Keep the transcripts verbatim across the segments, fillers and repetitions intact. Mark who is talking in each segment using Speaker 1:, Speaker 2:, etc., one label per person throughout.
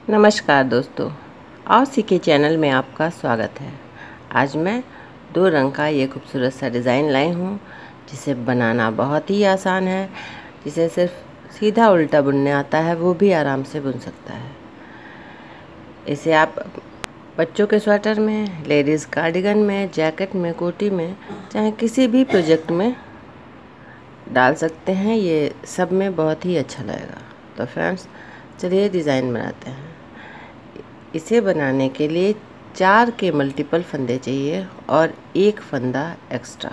Speaker 1: नमस्कार दोस्तों, आओ सीखे चैनल में आपका स्वागत है। आज मैं दो रंग का ये खूबसूरत सा डिज़ाइन लाई हूँ जिसे बनाना बहुत ही आसान है। जिसे सिर्फ सीधा उल्टा बुनने आता है वो भी आराम से बुन सकता है। इसे आप बच्चों के स्वेटर में, लेडीज़ कार्डिगन में, जैकेट में, कोटी में, चाहे किसी भी प्रोजेक्ट में डाल सकते हैं। ये सब में बहुत ही अच्छा लगेगा। तो फ्रेंड्स, चलिए डिज़ाइन बनाते हैं। इसे बनाने के लिए चार के मल्टीपल फंदे चाहिए और एक फंदा एक्स्ट्रा।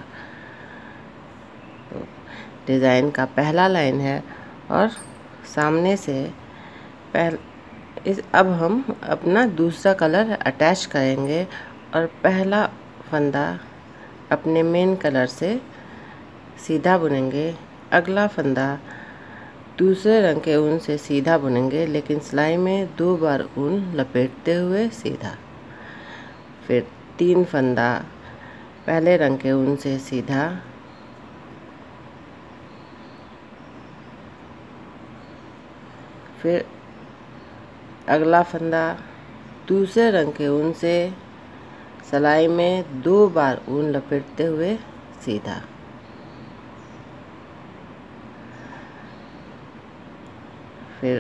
Speaker 1: तो डिज़ाइन का पहला लाइन है और सामने से पहल इस अब हम अपना दूसरा कलर अटैच करेंगे और पहला फंदा अपने मेन कलर से सीधा बुनेंगे। अगला फंदा दूसरे रंग के ऊन से सीधा बुनेंगे, लेकिन सिलाई में दो बार ऊन लपेटते हुए सीधा। फिर तीन फंदा पहले रंग के ऊन से सीधा, फिर अगला फंदा दूसरे रंग के ऊन से सिलाई में दो बार ऊन लपेटते हुए सीधा। फिर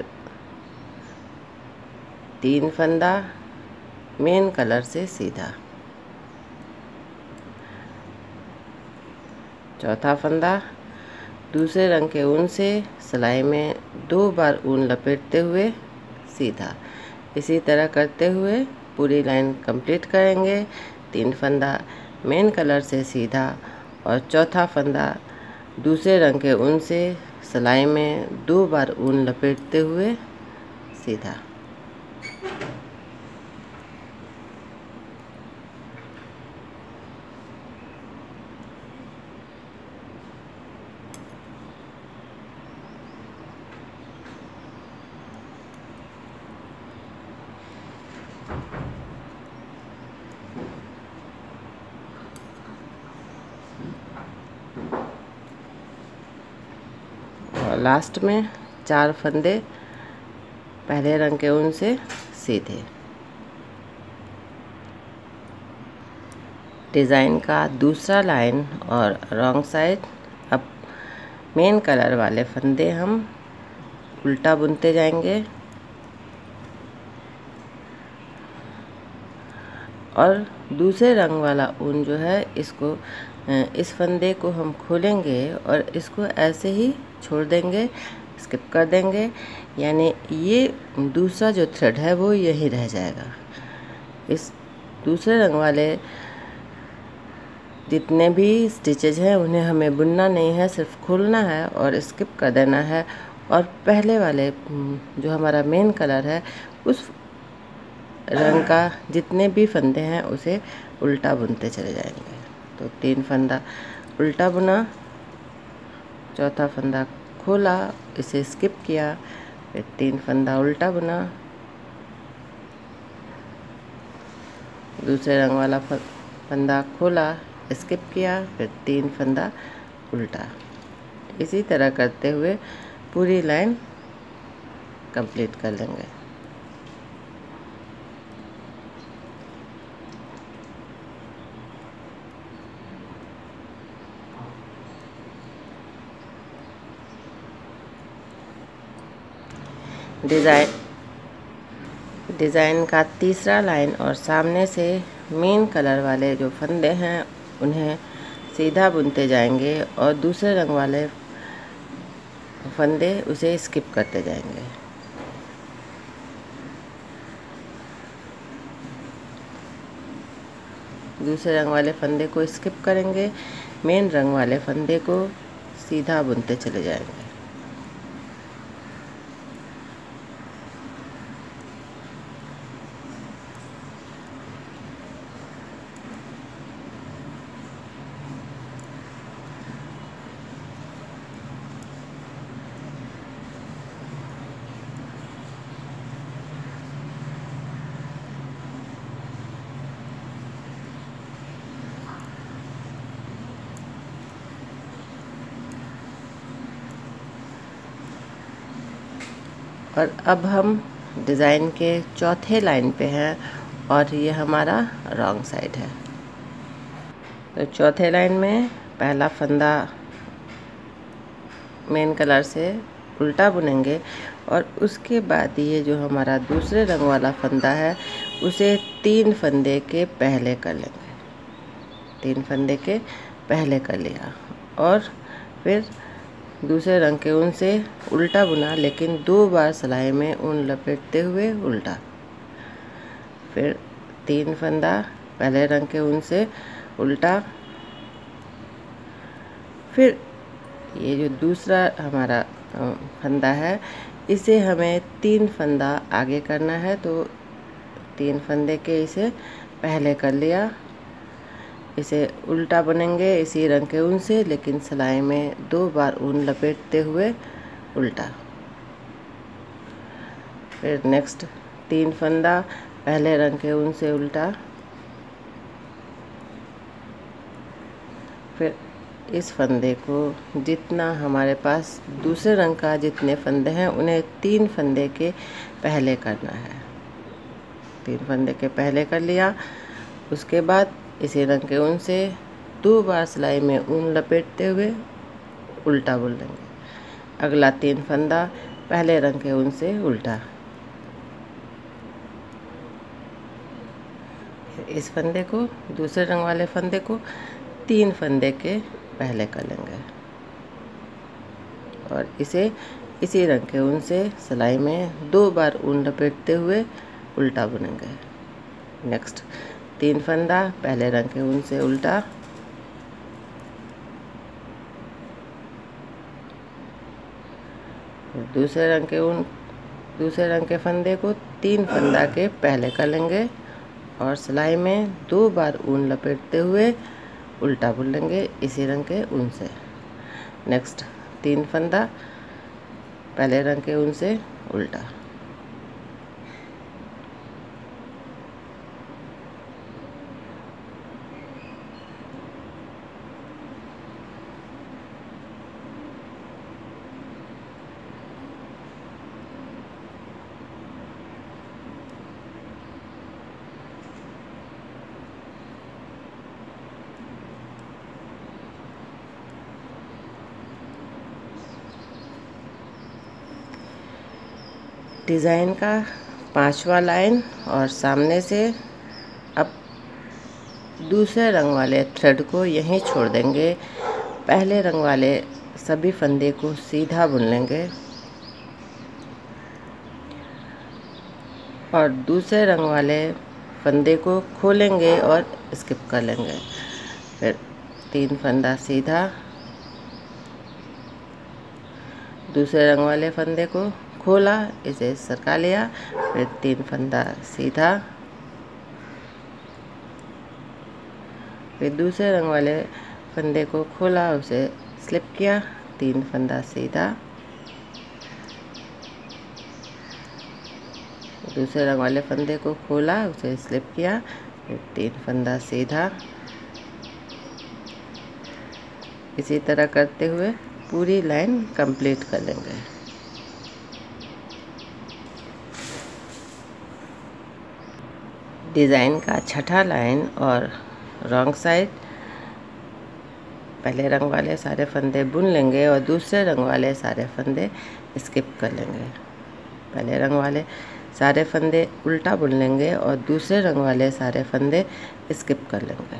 Speaker 1: तीन फंदा मेन कलर से सीधा। चौथा फंदा दूसरे रंग के ऊन से सिलाई में दो बार ऊन लपेटते हुए सीधा। इसी तरह करते हुए पूरी लाइन कंप्लीट करेंगे। तीन फंदा मेन कलर से सीधा और चौथा फंदा दूसरे रंग के ऊन से सिलाई में दो बार ऊन लपेटते हुए सीधा। और लास्ट में चार फंदे पहले रंग के ऊन से सीधे। डिज़ाइन का दूसरा लाइन और रॉन्ग साइड अब मेन कलर वाले फंदे हम उल्टा बुनते जाएंगे और दूसरे रंग वाला ऊन जो है इसको इस फंदे को हम खोलेंगे और इसको ऐसे ही छोड़ देंगे, स्किप कर देंगे। यानी ये दूसरा जो थ्रेड है वो यहीं रह जाएगा। इस दूसरे रंग वाले जितने भी स्टिचेज हैं उन्हें हमें बुनना नहीं है, सिर्फ खोलना है और स्किप कर देना है। और पहले वाले जो हमारा मेन कलर है उस रंग का जितने भी फंदे हैं उसे उल्टा बुनते चले जाएंगे। तो तीन फंदा उल्टा बुना, चौथा फंदा खोला, इसे स्किप किया, फिर तीन फंदा उल्टा बुना, दूसरे रंग वाला फंदा खोला, स्किप किया, फिर तीन फंदा उल्टा। इसी तरह करते हुए पूरी लाइन कंप्लीट कर लेंगे। डिज़ाइन डिज़ाइन का तीसरा लाइन और सामने से मेन कलर वाले जो फंदे हैं उन्हें सीधा बुनते जाएंगे और दूसरे रंग वाले फंदे उसे स्किप करते जाएंगे। दूसरे रंग वाले फंदे को स्किप करेंगे, मेन रंग वाले फंदे को सीधा बुनते चले जाएंगे। और अब हम डिज़ाइन के चौथे लाइन पे है और ये हमारा रॉन्ग साइड है। तो चौथे लाइन में पहला फंदा मेन कलर से उल्टा बुनेंगे और उसके बाद ये जो हमारा दूसरे रंग वाला फंदा है उसे तीन फंदे के पहले कर लेंगे। तीन फंदे के पहले कर लिया और फिर दूसरे रंग के ऊन से उल्टा बुना, लेकिन दो बार सिलाई में ऊन लपेटते हुए उल्टा। फिर तीन फंदा पहले रंग के ऊन से उल्टा। फिर ये जो दूसरा हमारा फंदा है इसे हमें तीन फंदा आगे करना है, तो तीन फंदे के इसे पहले कर लिया। इसे उल्टा बुनेंगे इसी रंग के ऊन से, लेकिन सिलाई में दो बार ऊन लपेटते हुए उल्टा। फिर नेक्स्ट तीन फंदा पहले रंग के ऊन से उल्टा। फिर इस फंदे को जितना हमारे पास दूसरे रंग का जितने फंदे हैं उन्हें तीन फंदे के पहले करना है। तीन फंदे के पहले कर लिया। उसके बाद इसी रंग के ऊन से दो बार सिलाई में ऊन लपेटते हुए उल्टा बुन लेंगे। अगला तीन फंदा पहले रंग के ऊन से उल्टा। इस फंदे को दूसरे रंग वाले फंदे को तीन फंदे के पहले कर लेंगे और इसे इसी रंग के ऊन से सिलाई में दो बार ऊन लपेटते हुए उल्टा बुनेंगे। नेक्स्ट तीन फंदा पहले रंग के ऊन से उल्टा। दूसरे रंग के ऊन दूसरे रंग के फंदे को तीन फंदा के पहले कर लेंगे और सिलाई में दो बार ऊन लपेटते हुए उल्टा बुन लेंगे इसी रंग के ऊन से। नेक्स्ट तीन फंदा पहले रंग के ऊन से उल्टा। डिज़ाइन का पांचवा लाइन और सामने से अब दूसरे रंग वाले थ्रेड को यहीं छोड़ देंगे। पहले रंग वाले सभी फंदे को सीधा बुन लेंगे और दूसरे रंग वाले फंदे को खोलेंगे और स्किप कर लेंगे। फिर तीन फंदा सीधा, दूसरे रंग वाले फंदे को खोला, इसे सरका लिया। फिर तीन फंदा सीधा, फिर दूसरे रंग वाले फंदे को खोला, उसे स्लिप किया, तीन फंदा सीधा, दूसरे रंग वाले फंदे को खोला, उसे स्लिप किया, फिर तीन फंदा सीधा। इसी तरह करते हुए पूरी लाइन कंप्लीट कर लेंगे। डिज़ाइन का छठा लाइन और रॉन्ग साइड पहले रंग वाले सारे फंदे बुन लेंगे और दूसरे रंग वाले सारे फंदे स्किप कर लेंगे। पहले रंग वाले सारे फंदे उल्टा बुन लेंगे और दूसरे रंग वाले सारे फंदे स्किप कर लेंगे।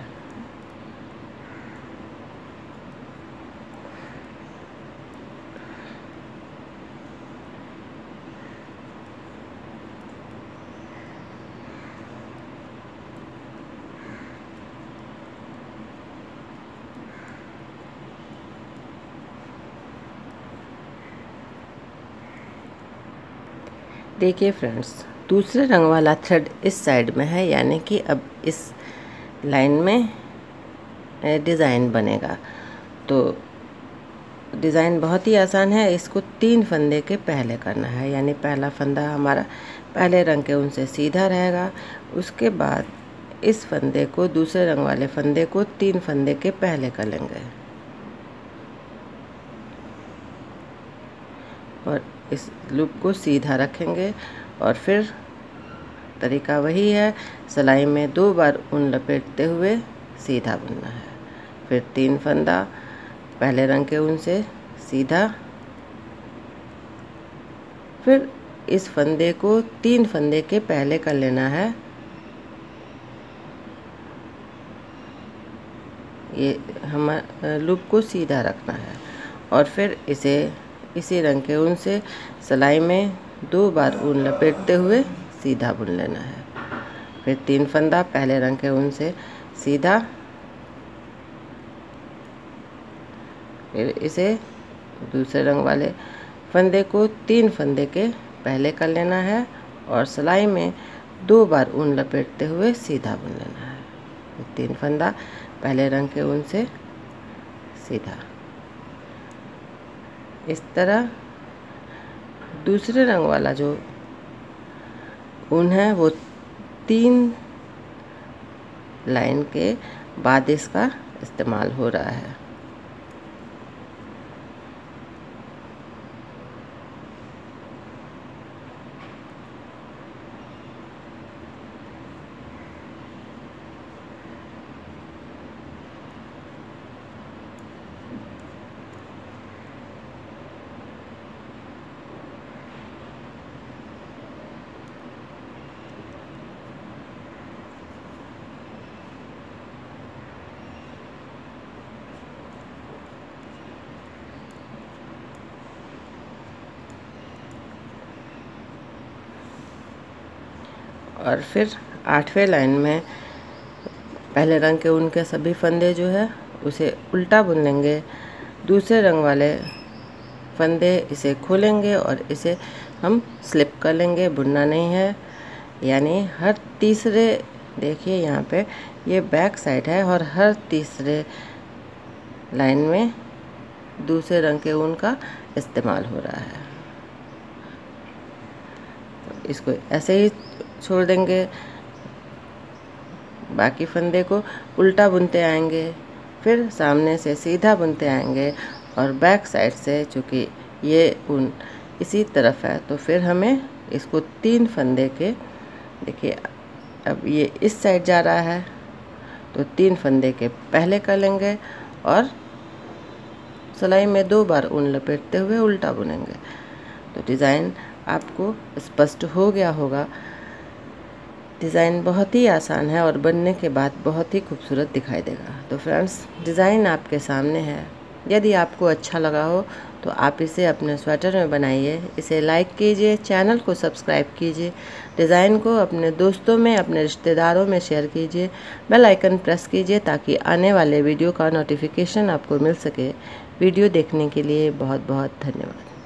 Speaker 1: देखिए फ्रेंड्स, दूसरे रंग वाला थ्रेड इस साइड में है, यानी कि अब इस लाइन में डिज़ाइन बनेगा। तो डिज़ाइन बहुत ही आसान है। इसको तीन फंदे के पहले करना है, यानी पहला फंदा हमारा पहले रंग के उनसे सीधा रहेगा। उसके बाद इस फंदे को दूसरे रंग वाले फंदे को तीन फंदे के पहले कर लेंगे और इस लूप को सीधा रखेंगे और फिर तरीका वही है, सिलाई में दो बार ऊन लपेटते हुए सीधा बुनना है। फिर तीन फंदा पहले रंग के ऊन से सीधा, फिर इस फंदे को तीन फंदे के पहले कर लेना है। ये हमारा लूप को सीधा रखना है और फिर इसे इसी रंग के ऊन से सिलाई में दो बार ऊन लपेटते हुए सीधा बुन लेना है। फिर तीन फंदा पहले रंग के ऊन से सीधा, फिर इसे दूसरे रंग वाले फंदे को तीन फंदे के पहले कर लेना है और सिलाई में दो बार ऊन लपेटते हुए सीधा बुन लेना है। तीन फंदा पहले रंग के ऊन से सीधा। इस तरह दूसरे रंग वाला जो ऊन है वो तीन लाइन के बाद इसका इस्तेमाल हो रहा है। और फिर आठवें लाइन में पहले रंग के ऊन के सभी फंदे जो है उसे उल्टा बुन लेंगे। दूसरे रंग वाले फंदे इसे खोलेंगे और इसे हम स्लिप कर लेंगे, बुनना नहीं है। यानी हर तीसरे, देखिए यहाँ पे ये बैक साइड है और हर तीसरे लाइन में दूसरे रंग के ऊन का इस्तेमाल हो रहा है। इसको ऐसे ही छोड़ देंगे, बाकी फंदे को उल्टा बुनते आएंगे, फिर सामने से सीधा बुनते आएंगे और बैक साइड से, चूँकि ये ऊन इसी तरफ है तो फिर हमें इसको तीन फंदे के, देखिए अब ये इस साइड जा रहा है तो तीन फंदे के पहले कर लेंगे और सिलाई में दो बार ऊन लपेटते हुए उल्टा बुनेंगे। तो डिज़ाइन आपको स्पष्ट हो गया होगा। डिज़ाइन बहुत ही आसान है और बनने के बाद बहुत ही खूबसूरत दिखाई देगा। तो फ्रेंड्स, डिज़ाइन आपके सामने है। यदि आपको अच्छा लगा हो तो आप इसे अपने स्वेटर में बनाइए, इसे लाइक कीजिए, चैनल को सब्सक्राइब कीजिए, डिज़ाइन को अपने दोस्तों में, अपने रिश्तेदारों में शेयर कीजिए, बेल आइकन प्रेस कीजिए ताकि आने वाले वीडियो का नोटिफिकेशन आपको मिल सके। वीडियो देखने के लिए बहुत बहुत धन्यवाद।